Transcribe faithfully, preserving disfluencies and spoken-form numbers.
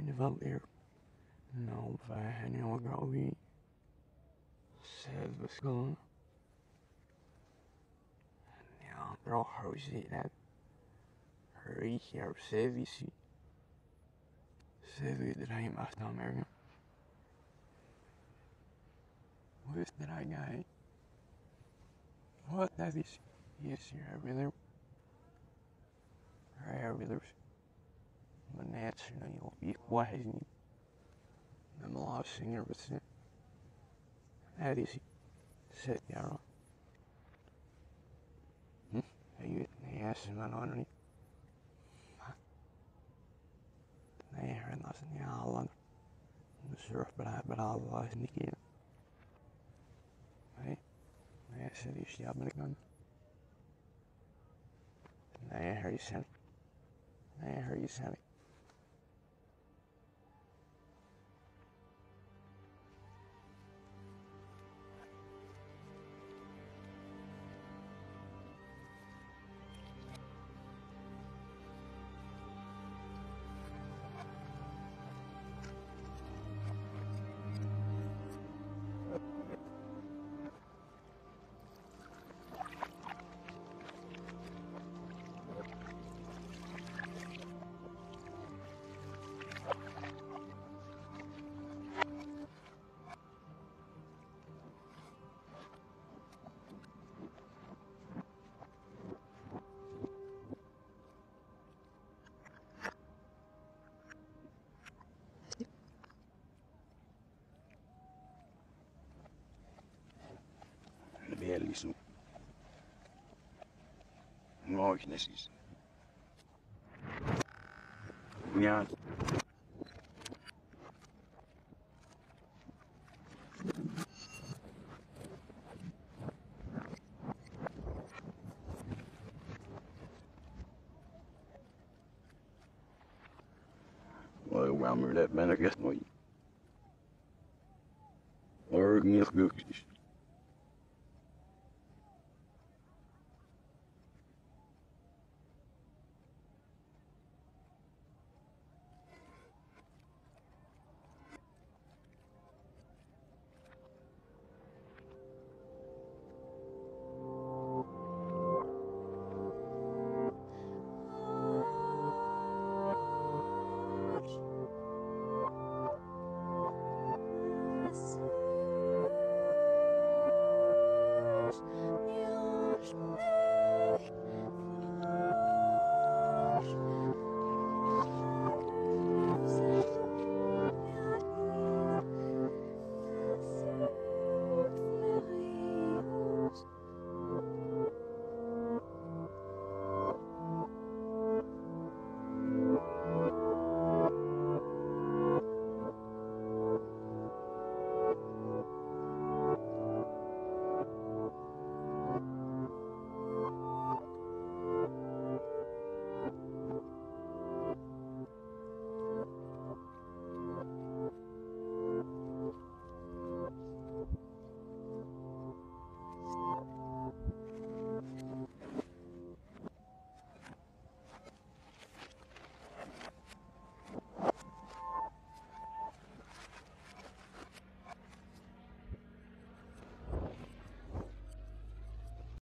carnaval não vai nenhuma gaui. Selve skolen. Ja, bro, hoe zit dat? Riech je op service. Service erin achter Amerika. Hoe is dat guy? What that is? Yes, you're really. You're really. Maar net, you know, je wijs niet. I'm a live singer, but that is set, ja. Hm? Je yes, man, underneath. Nee, en dat is niet al lang. De surfbedrijf, maar al was niet in. Nee, nee, serieus, ja, ben ik dan. Nee, hör je zijn. Nee, hör je zijn. Bellissimo. Mooi netjes. Ja. Well, waarom dat ben ik echt nooit. Hoor ik niet gelukkig.